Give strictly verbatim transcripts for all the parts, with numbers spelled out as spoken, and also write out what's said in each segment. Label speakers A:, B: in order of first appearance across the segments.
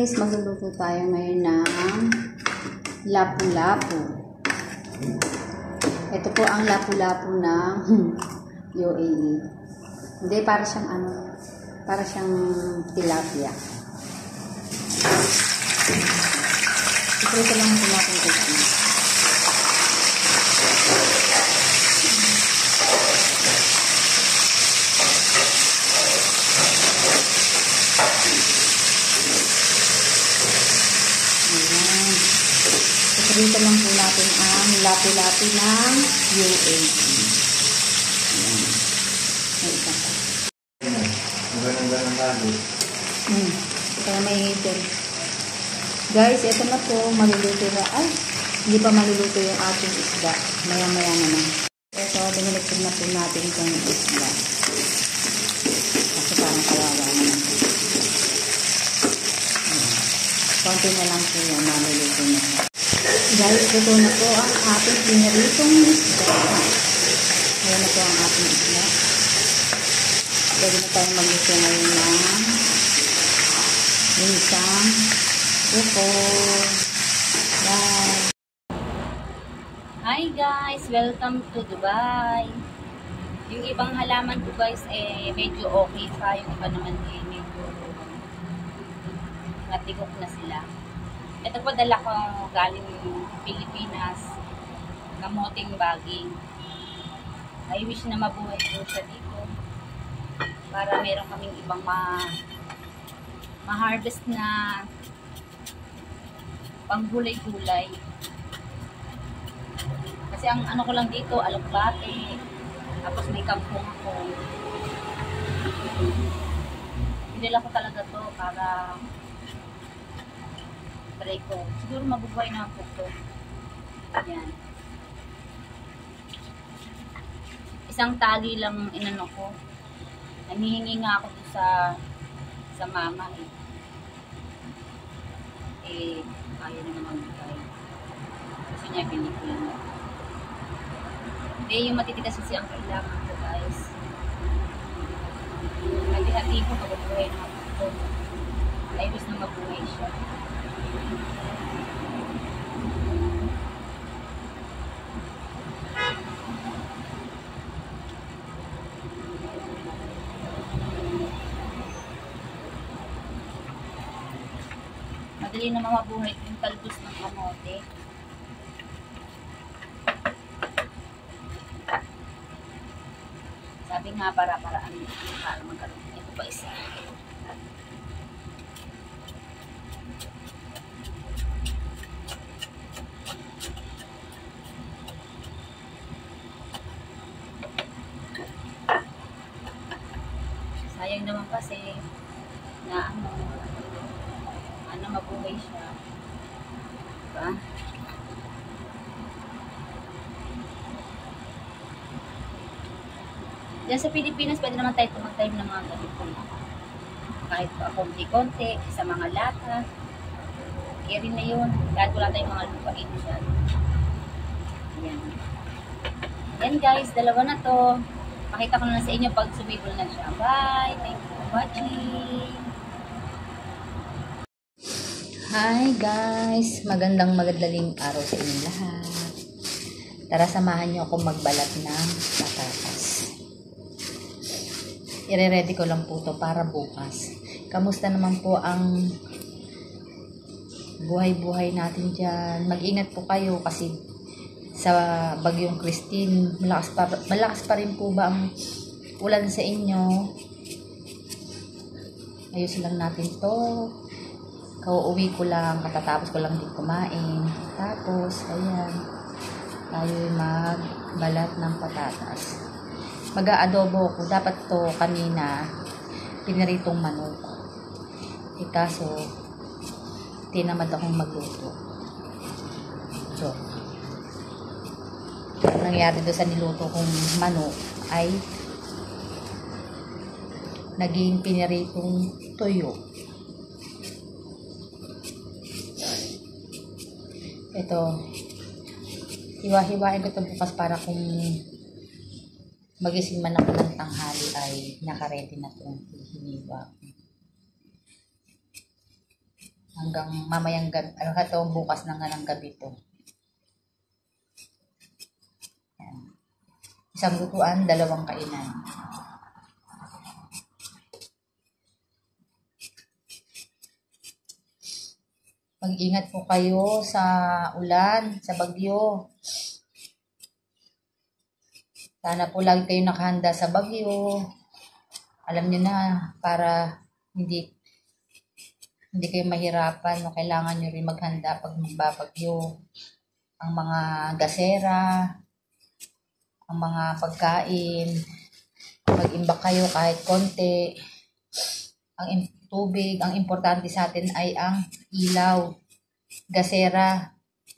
A: guys, magluluto tayo ngayon ng lapu-lapu. Ito po ang lapu-lapu ng U A E. Hindi, para siyang ano, para siyang tilapia. Ito lang po natin ito. Dito lang po natin ang lapu-lapu ng U A E. Ayan. May isa pa.
B: Ganang-ganang lalo.
A: Hmm. Ito na may heater. Guys, ito na po. Maluluto na. Ay, hindi pa maluluto yung ating isda. Maya-maya naman. Ito, diniligpid na po natin itong isda. Kasi parang kawawa naman. Konti na lang po yung maluluto na. Guys, ito na po ang ating pinaritong isda. Ayan na po ang ating isda. Pwede na tayong magluto ngayon ng minsang upo. Bye!
C: Hi guys! Welcome to Dubai! Yung ibang halaman ko guys, eh, medyo okay pa. Yung iba naman eh, medyo natigok na sila. Ito po dala ko galing Pilipinas, kamoting baging. I wish na mabuhay po siya dito para meron kaming ibang ma ma-harvest na panggulay-gulay. Kasi ang ano ko lang dito, alokbate, tapos may kangkong ako. Pinila ko talaga to para try ko. Siguro mabubuhay na ako ito. Ayan. Isang tali lang inano ko. Nanghihingi nga ako sa sa mama eh. Eh, ayaw na naman magbigay. Gusto niya binigyan. Eh, yung matitigas kasi ang kailangan ko guys. Hati-hati ko mabubuhay na ako ito. Ay, gusto na mabuhay siya. Madali na mabuhay yung talbos ng kamote. Sabi nga para-paraan para magkaroon. Ito pa isa. Sayang naman kasi na ano, ano mabuhay siya. Diba? Diyan sa Pilipinas, pwede naman tayo mag-time ng mga ganito. Kahit pa konti-konti, sa mga lata. Kaya rin na yun. Kahit wala tayong mga lupain siya. Yan. Yan guys, dalawa na to. Pakita ko na sa inyo pag sumibol na siya. Bye! Thank you for watching!
A: Hi guys! Magandang magadaling araw sa inyong lahat. Tara, samahan niyo ako magbalat ng patatas. I-ready ko lang po to para bukas. Kamusta naman po ang buhay-buhay natin dyan? Mag-ingat po kayo kasi sa bagyong Christine, malakas pa, malakas pa rin po ba ang ulan sa inyo? Ayusin lang natin to. Kauuwi ko lang, katatapos ko lang din kumain. Tapos, ayan, tayo magbalat ng patatas. Mag-aadobo ko. Dapat to kanina, pinaritong manok. Eh kaso, tinamad akong magluto. So, ang nangyari doon sa niluto kong manok ay naging pinaritong tuyo. Ito, hiwa-hiwain ko ito bukas para kung magising man ako ng tanghali ay nakaredy na itong hiniwa. Hanggang mamayang gabi, ano ka to, bukas na nga ng gabi to. Yan. Isang lutuan, dalawang kainan. Mag-ingat po kayo sa ulan, sa bagyo. Sana po lagi kayo nakahanda sa bagyo. Alam niyo na, para hindi hindi kayo mahirapan, no? Kailangan nyo rin maghanda pag magbabagyo. Ang mga gasera, ang mga pagkain, mag-imbak kayo kahit konti. Ang tubig, ang importante sa atin ay ang ilaw, gasera.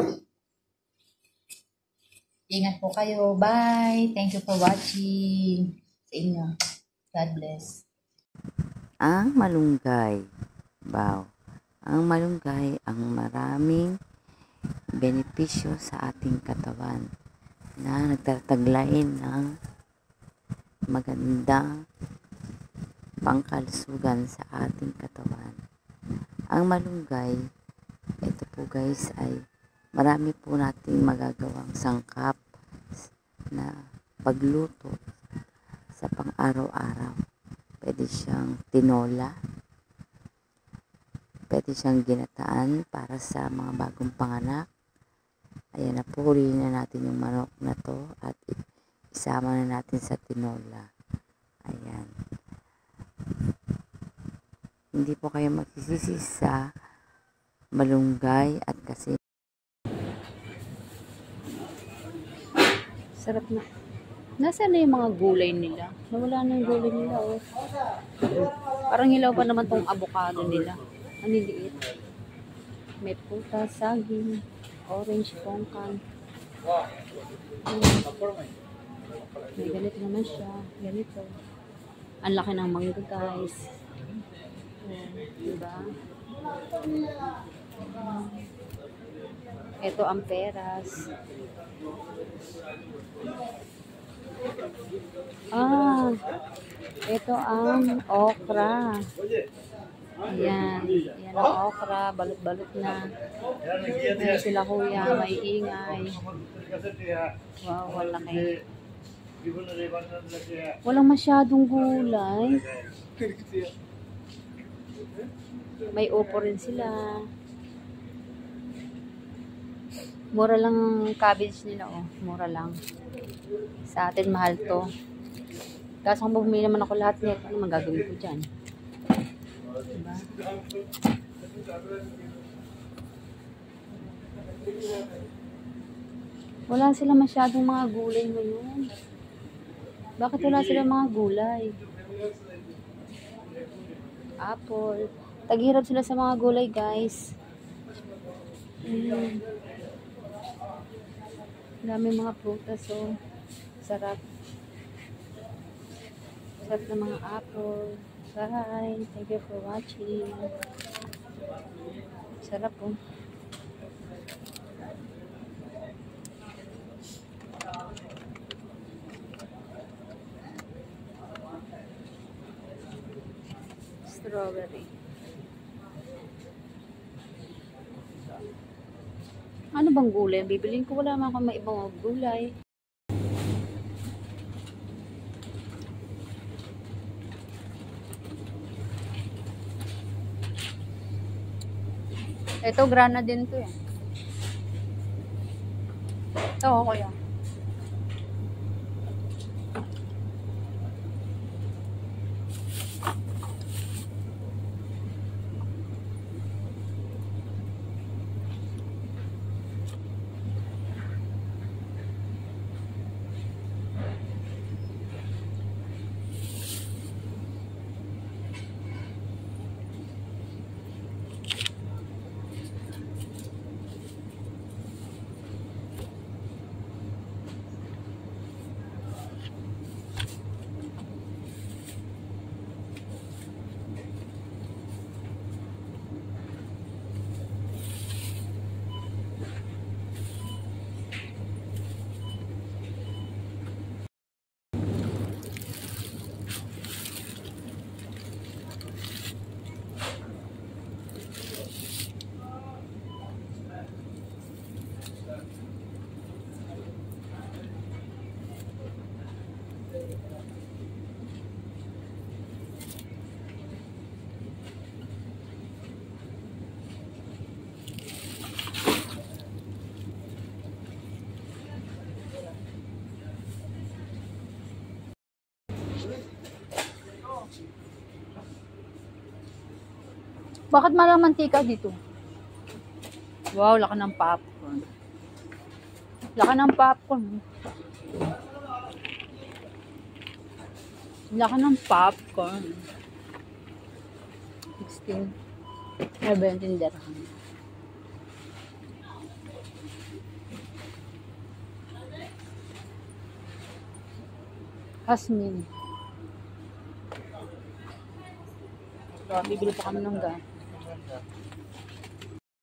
A: Ingat po kayo. Bye! Thank you for watching. Sa inyo. God bless.
B: Ang malunggay. Wow. Ang malunggay ang maraming benepisyo sa ating katawan na nagtataglayin ng magandang pangkalusugan sa ating katawan. Ang malunggay, ito po guys, ay marami po nating magagawang sangkap na pagluto sa pang-araw-araw. Pwede siyang tinola, pwede siyang ginataan para sa mga bagong panganak. Ayan, napurihin na natin yung manok na to at isama na natin sa tinola. Ayan. Hindi po kayo magsisisi sa malunggay at kasi
C: Sarap na. Nasaan na yung mga gulay nila? Nawala na yung gulay nila, oh. Parang hilaw pa naman tong avocado nila. Ang liliit. May puta, saging, orange, tongkan. May ganito naman siya. Ganito. Ang laki ng mangga, guys. Oh, diba? Ito ang peras. Ah, ito ang okra. Ayan. Ayan ang okra. Balot-balot na. Ayan sila kuya. May ingay. Wow, wala kayo. Walang masyadong gulay. May upo rin sila. Mura lang ang cabbage nila, oh. Mura lang. Sa atin, mahal to. Kaso kung bumili naman ako lahat nito, ano magagawin ko dyan? Diba? Wala sila masyadong mga gulay ngayon. Bakit wala sila mga gulay? Apple. Taghirap sila sa mga gulay, guys. Mm. Dami mga prutas, oh. Sarap. Sarap ng mga apple. Bye. Thank you for watching. Sarap, oh. Strawberry. Ano bang gulay? Bibilin ko, wala naman akong may ibang gulay. Ito, grana din to eh. Ito, kuya.
A: Bakit malang mantika dito? Wow, laki ng popcorn. Laki ng popcorn. Laki ng popcorn. sixteen. seventeen dirham. Hasmin. So, bibili pa kami ng ga.